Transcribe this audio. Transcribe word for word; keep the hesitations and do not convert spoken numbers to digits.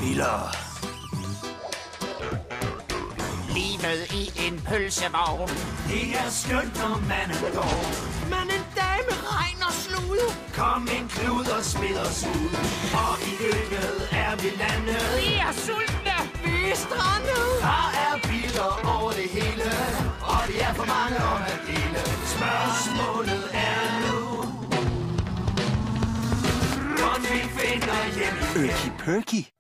biler. Livet i en pølsevogn. Det er skønt, når man er dog. Men en dag med regn og slud. Kom en klud og smid os ud. Og i løbet er vi landet. Vi er sultne. Vi er strandet. Der er biler over det hele. Og vi er for mange om at dele. Spørgsmålet er nu, hvordan vi finder hjem. Erky Perky.